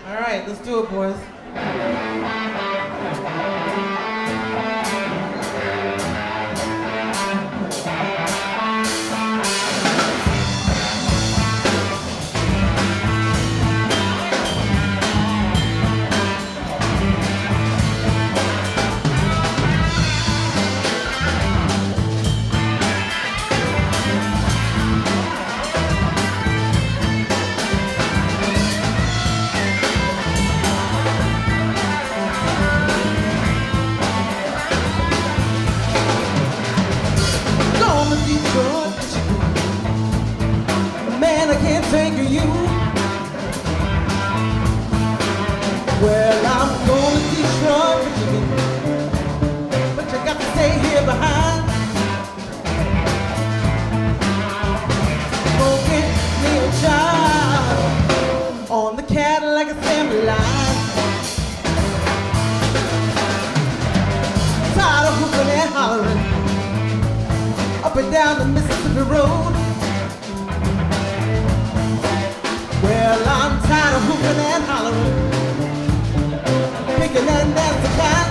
All right, let's do it, boys. Man, I can't take you. Well, I'm going to Detroit, Michigan, but you got to stay here behind. Go get me a job on the Cadillac assembly line. Tired of hooping and hollering up and down the Mississippi Road. Well, I'm tired of hooping and hollering, picking and dancing cat.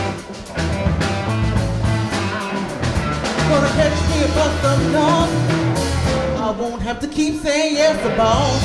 Gonna catch me a bus up north. I won't have to keep saying yes to boss.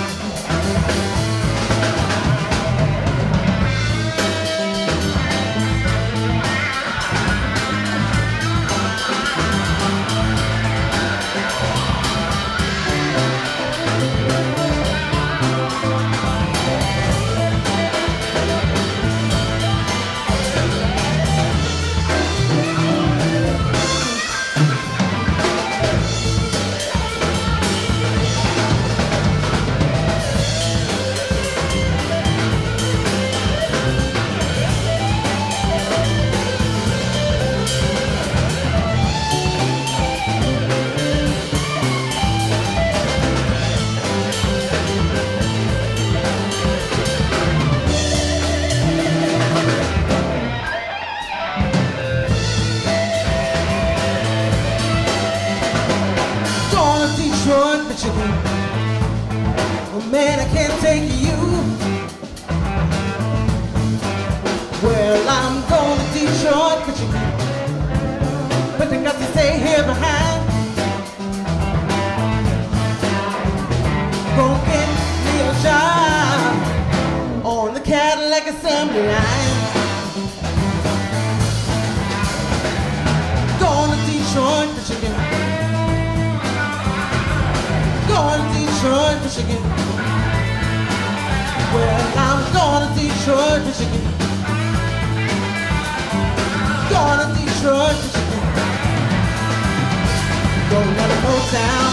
Detroit, Michigan. Oh man, I can't take you. Well, I'm going to Detroit, Michigan, but I got to stay here behind. Go get me a job on the Cadillac assembly line. Going to Detroit, Michigan. Going to Detroit, Michigan. Well, I'm going to Detroit, Michigan. Going to Detroit, Michigan. Going to Motown.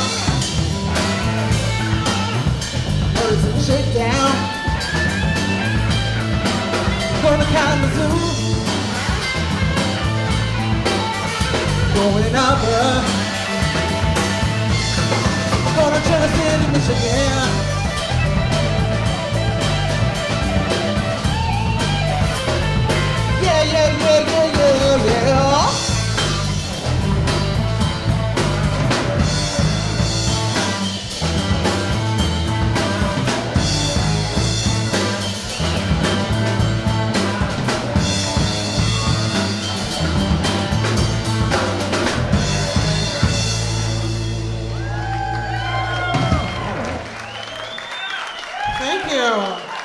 Heard some Shakedown. Going to Kalamazoo. Going up. Gonna Tennessee, Michigan. Yeah, yeah, yeah, yeah, yeah, yeah. Thank you.